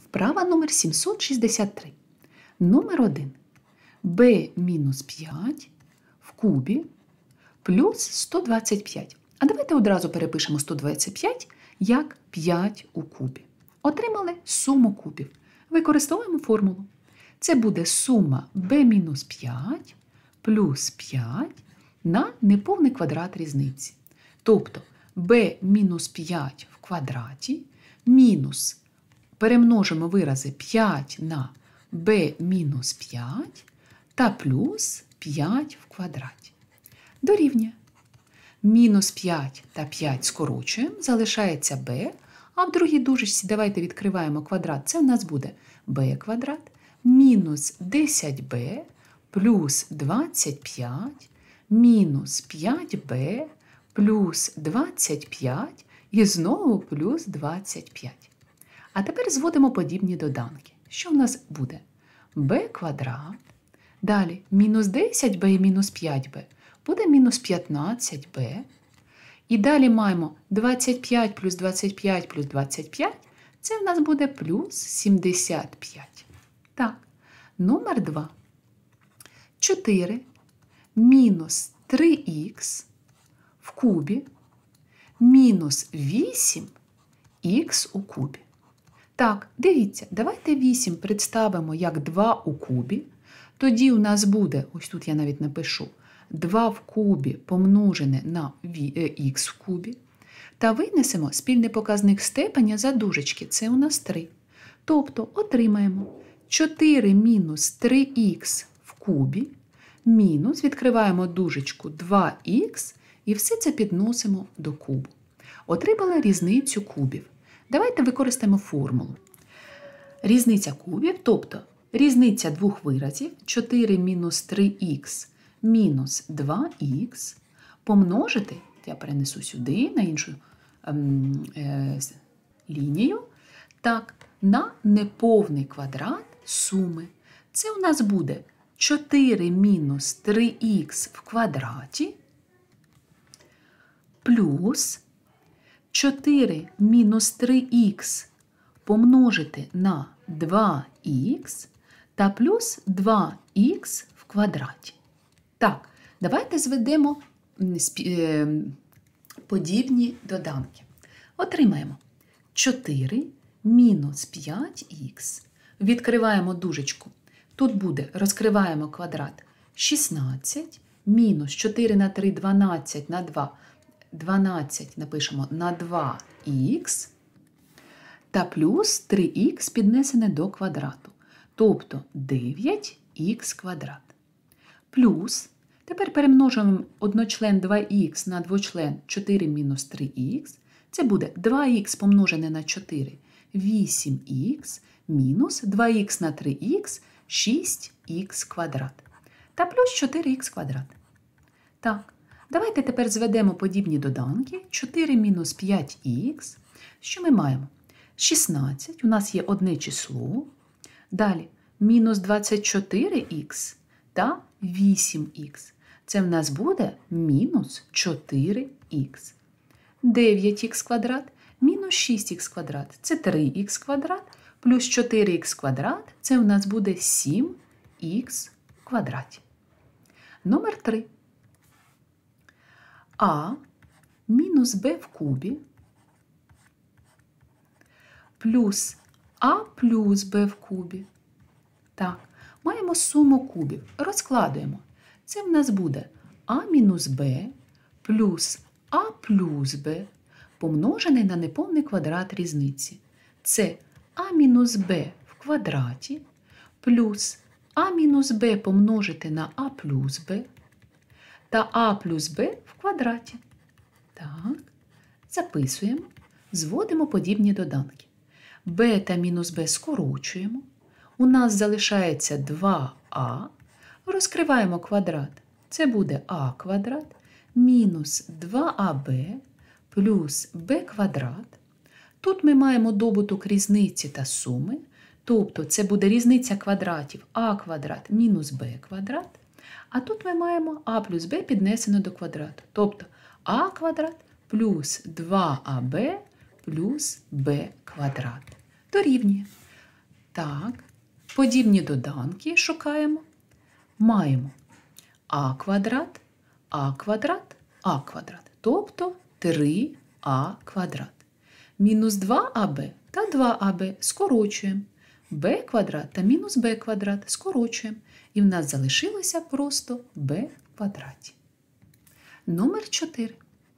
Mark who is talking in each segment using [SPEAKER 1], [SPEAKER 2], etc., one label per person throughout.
[SPEAKER 1] Вправа номер 763. Номер 1. b-5 в кубі плюс 125. А давайте одразу перепишемо 125 як 5 у кубі. Отримали суму кубів. Використовуємо формулу. Це буде сума b-5 плюс 5 на неповний квадрат різниці. Тобто b-5 в квадраті мінус перемножимо вирази 5 на b-5 та плюс 5 в квадраті. Дорівнює. Мінус 5 та 5 скорочуємо, залишається b, а в другій дужечці давайте відкриваємо квадрат. Це у нас буде b квадрат мінус 10b плюс 25 мінус 5b плюс 25 і знову плюс 25. А тепер зводимо подібні доданки. Що в нас буде? b квадрат, далі мінус 10b і мінус 5b буде мінус 15b. І далі маємо 25 плюс 25 плюс 25, це в нас буде плюс 75. Так, номер 2. 4 мінус 3х в кубі мінус 8х у кубі. Так, дивіться, давайте 8 представимо як 2 у кубі. Тоді у нас буде, ось тут я навіть напишу, 2 в кубі помножене на х в кубі. Та винесемо спільний показник степеня за дужечки, це у нас 3. Тобто отримаємо 4 мінус 3х в кубі, мінус, відкриваємо дужечку 2х і все це підносимо до кубу. Отримали різницю кубів. Давайте використаємо формулу. Різниця кубів, тобто різниця двох виразів 4 мінус 3х мінус 2х помножити, я перенесу сюди на іншу лінію, так, на неповний квадрат суми. Це у нас буде 4 мінус 3х в квадраті плюс 4 мінус 3х помножити на 2х та плюс 2х в квадраті. Так, давайте зведемо подібні доданки. Отримаємо 4 мінус 5х. Відкриваємо дужечку. Тут буде, розкриваємо квадрат 16, мінус 4 на 3, 12 на 2, 12 напишемо на 2х, та плюс 3х піднесене до квадрату, тобто 9х квадрат. Плюс, тепер перемножуємо одночлен 2х на двочлен 4 мінус 3х, це буде 2х помножене на 4, 8х, мінус 2х на 3х, 6х квадрат, та плюс 4х квадрат. Так, давайте тепер зведемо подібні доданки. 4 мінус 5х. Що ми маємо? 16, у нас є одне число. Далі, мінус 24х та 8х. Це в нас буде мінус 4х. 9х квадрат мінус 6х квадрат. Це 3х квадрат плюс 4х квадрат. Це в нас буде 7х в квадраті. Номер 3. А мінус b в кубі плюс а плюс b в кубі. Так, маємо суму кубів. Розкладуємо. Це в нас буде а мінус b плюс а плюс b помножений на неповний квадрат різниці. Це а мінус b в квадраті плюс а мінус b помножити на а плюс b та а плюс b в квадраті. Так, записуємо, зводимо подібні доданки. b та мінус b скорочуємо. У нас залишається 2а. Розкриваємо квадрат. Це буде а квадрат мінус 2аб плюс b квадрат. Тут ми маємо добуток різниці та суми. Тобто це буде різниця квадратів а квадрат мінус b квадрат. А тут ми маємо а плюс b піднесено до квадрату. Тобто а квадрат плюс 2аб плюс b квадрат. Дорівнює. Так, подібні доданки шукаємо. Маємо а квадрат, а квадрат, а квадрат. Тобто 3а квадрат. Мінус 2аб та 2аб скорочуємо. b квадрат та мінус b квадрат скорочуємо. І в нас залишилося просто b в квадраті. Номер 4.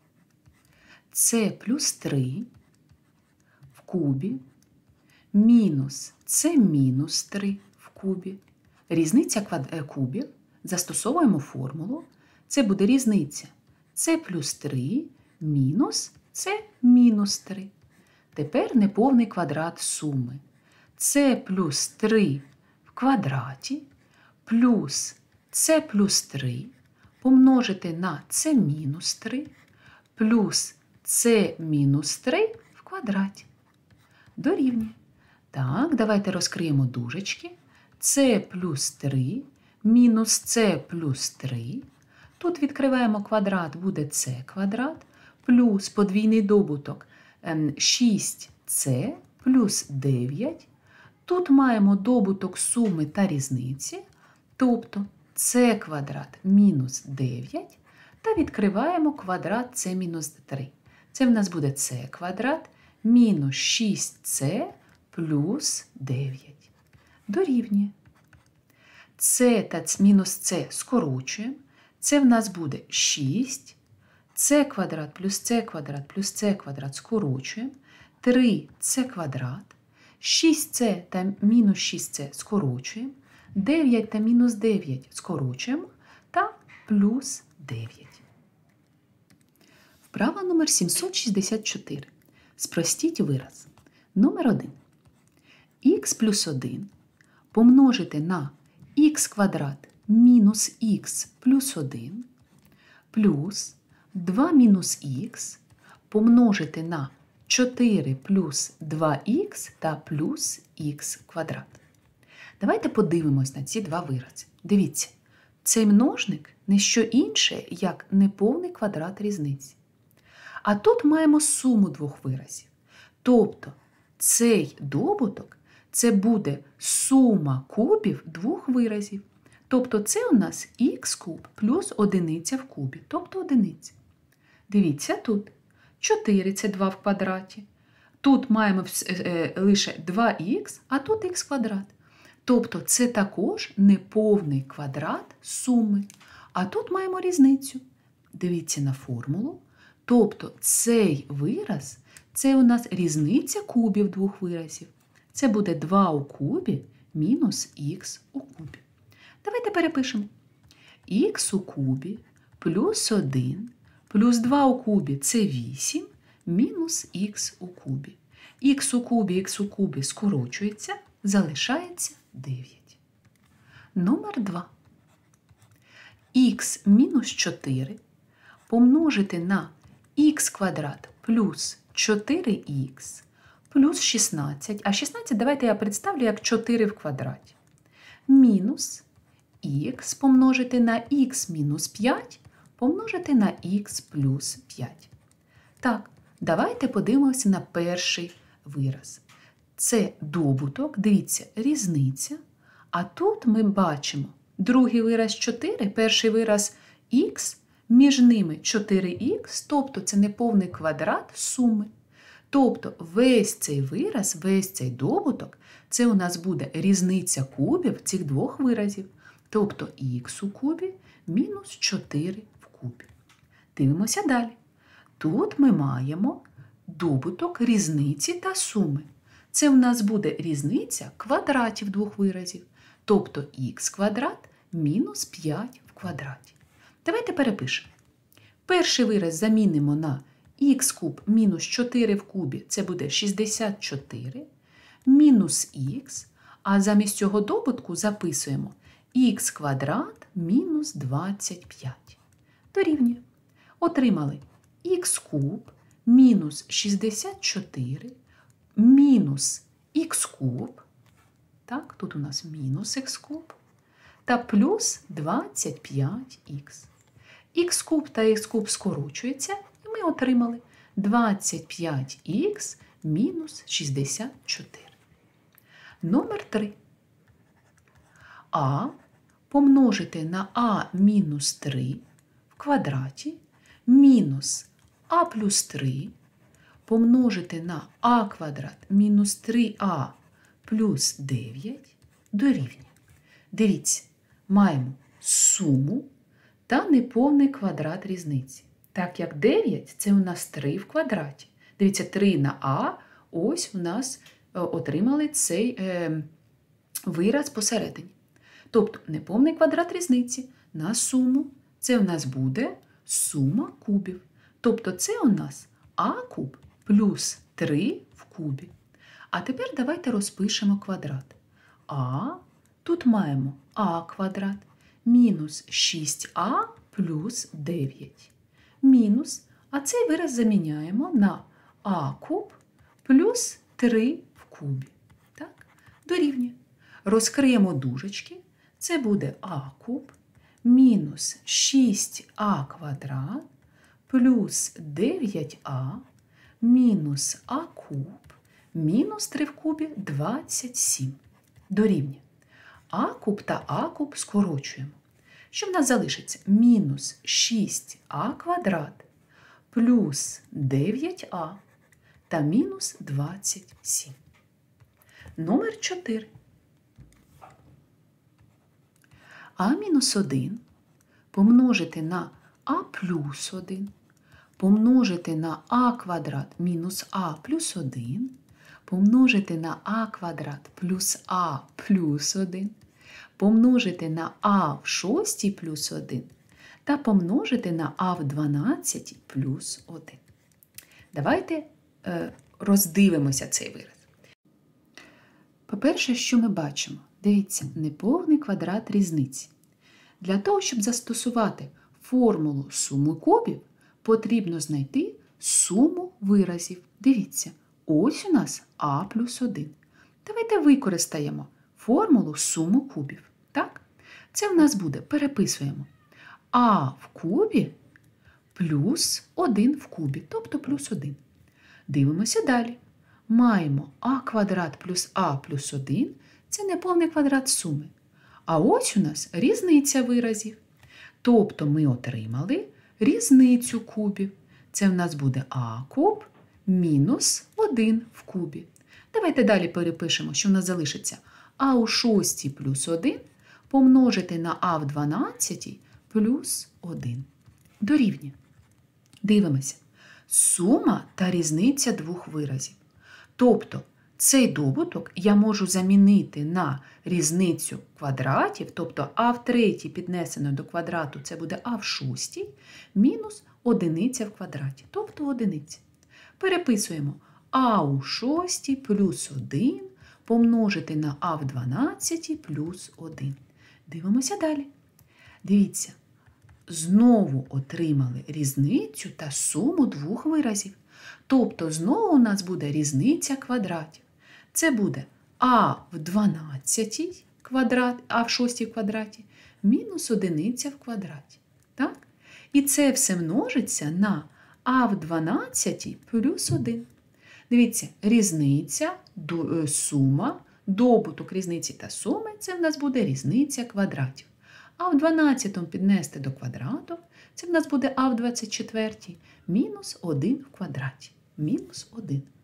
[SPEAKER 1] С плюс 3 в кубі мінус С мінус 3 в кубі. Різниця кубів. Застосовуємо формулу. Це буде різниця С плюс 3 мінус С мінус 3. Тепер неповний квадрат суми. С плюс 3 в квадраті плюс С плюс 3 помножити на С мінус 3 плюс С мінус 3 в квадраті. Дорівнює. Так, давайте розкриємо дужечки. С плюс 3 мінус С плюс 3. Тут відкриваємо квадрат, буде С квадрат, плюс подвійний добуток 6С плюс 9. Тут маємо добуток суми та різниці, тобто С квадрат мінус 9, та відкриваємо квадрат С мінус 3. Це в нас буде С квадрат мінус 6С плюс 9. Дорівнює. С та мінус С скорочуємо. Це в нас буде 6. С квадрат плюс С квадрат плюс С квадрат скорочуємо. 3С квадрат. 6С та мінус 6С скорочуємо. 9 та мінус 9 скорочуємо. Та плюс 9. Вправа номер 764. Спростіть вираз. Номер 1. Х плюс 1 помножити на х квадрат мінус х плюс 1 плюс 2 мінус х помножити на 4 плюс 2х та плюс х квадрат. Давайте подивимось на ці два вирази. Дивіться, цей множник не що інше, як неповний квадрат різниці. А тут маємо суму двох виразів. Тобто цей добуток – це буде сума кубів двох виразів. Тобто це у нас х куб плюс одиниця в кубі, тобто одиниця. Дивіться тут. 4 – це 2 в квадраті. Тут маємо лише 2х, а тут х квадрат. Тобто це також неповний квадрат суми. А тут маємо різницю. Дивіться на формулу. Тобто цей вираз – це у нас різниця кубів двох виразів. Це буде 2 у кубі мінус х у кубі. Давайте перепишемо. Х у кубі плюс 1 плюс 2 у кубі – це 8 мінус х у кубі. Х у кубі скорочується, залишається 9. Номер 2. Х мінус 4 помножити на х квадрат плюс 4х плюс 16. А 16 давайте я представлю як 4 в квадраті. Мінус х помножити на х мінус 5 помножити на х плюс 5. Так, давайте подивимося на перший вираз. Це добуток, дивіться, різниця. А тут ми бачимо другий вираз 4, перший вираз х, між ними 4х, тобто це неповний квадрат суми. Тобто весь цей вираз, весь цей добуток, це у нас буде різниця кубів цих двох виразів. Тобто х у кубі мінус 4 в кубі. Дивимося далі. Тут ми маємо добуток різниці та суми. Це у нас буде різниця квадратів двох виразів. Тобто х квадрат мінус 5 в квадраті. Давайте перепишемо. Перший вираз замінимо на х куб мінус 4 в кубі, це буде 64, мінус х, а замість цього добутку записуємо х квадрат мінус 25. Дорівнює. Отримали х куб мінус 64 мінус х куб, так, тут у нас мінус х куб, та плюс 25х. Х куб та х куб скорочується, і ми отримали 25х мінус 64. Номер 3. А помножити на а мінус 3 в квадраті мінус а плюс 3 помножити на а квадрат мінус 3а плюс 9 дорівнює. Дивіться, маємо суму та неповний квадрат різниці. Так як 9 – це у нас 3 в квадраті. Дивіться, 3 на а, ось у нас отримали цей вираз посередині. Тобто неповний квадрат різниці на суму. Це у нас буде сума кубів. Тобто це у нас а куб плюс 3 в кубі. А тепер давайте розпишемо квадрат. А, тут маємо а квадрат мінус 6а плюс 9. Мінус, а цей вираз заміняємо на а куб плюс 3 в кубі. Так? Дорівнює. Розкриємо дужечки. Це буде а куб мінус 6а квадрат плюс 9а мінус а куб мінус 3 в кубі 27. Дорівнює. А куб та а куб скорочуємо. Що в нас залишиться? Мінус 6а квадрат плюс 9а та мінус 27. Номер 4. А мінус 1 помножити на а плюс 1, помножити на а квадрат мінус а плюс 1, помножити на а квадрат плюс а плюс 1, помножити на а в шостій плюс 1 та помножити на а в 12 плюс 1. Давайте роздивимося цей вираз. По-перше, що ми бачимо? Дивіться, неповний квадрат різниці. Для того, щоб застосувати формулу суми кубів, потрібно знайти суму виразів. Дивіться, ось у нас а плюс 1. Давайте використаємо формулу суми кубів. Так? Це в нас буде, переписуємо, а в кубі плюс 1 в кубі, тобто плюс 1. Дивимося далі. Маємо а квадрат плюс а плюс 1 – це неповний квадрат суми. А ось у нас різниця виразів. Тобто ми отримали різницю кубів. Це в нас буде а куб мінус 1 в кубі. Давайте далі перепишемо, що в нас залишиться а у шостій плюс 1 помножити на а в 12 плюс 1. Дорівнює. Дивимося. Сума та різниця двох виразів. Тобто цей добуток я можу замінити на різницю квадратів, тобто а в третій піднесено до квадрату це буде а в шостій мінус одиниця в квадраті, тобто одиниця. Переписуємо а у шостій плюс 1 помножити на а в 12 плюс 1. Дивимося далі. Дивіться, знову отримали різницю та суму двох виразів. Тобто знову у нас буде різниця квадратів. Це буде а в 12 квадрат, а в 6 квадраті мінус одиниця в квадраті. Так? І це все множиться на а в 12 плюс 1. Дивіться, різниця, сума, добуток різниці та суми – це в нас буде різниця квадратів. А в 12 піднести до квадрату – це в нас буде а в 24 мінус 1 в квадраті. Мінус 1.